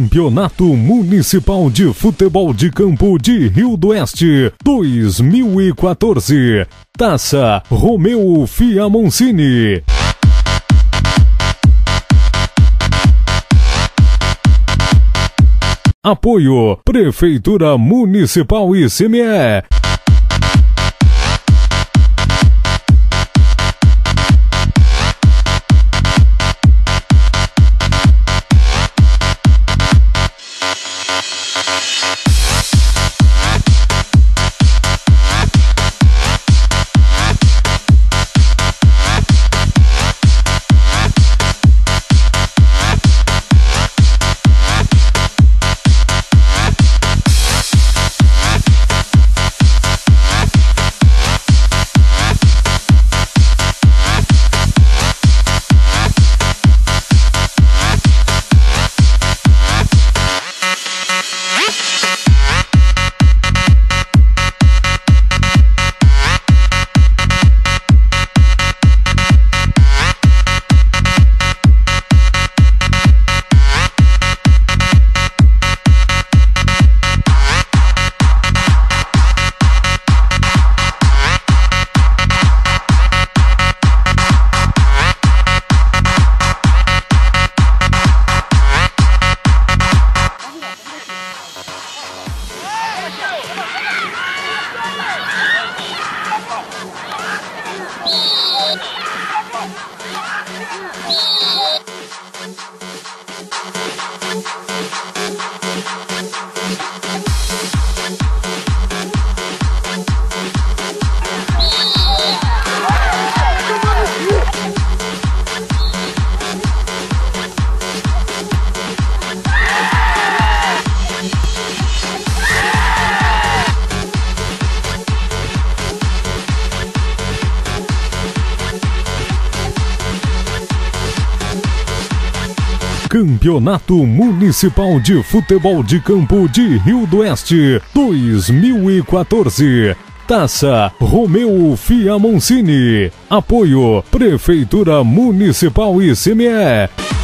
Campeonato Municipal de Futebol de Campo de Rio do Oeste 2014. Taça Romeu Fiamoncini. Apoio Prefeitura Municipal e CME. Campeonato Municipal de Futebol de Campo de Rio do Oeste 2014. Taça Romeu Fiamoncini. Apoio Prefeitura Municipal e CME.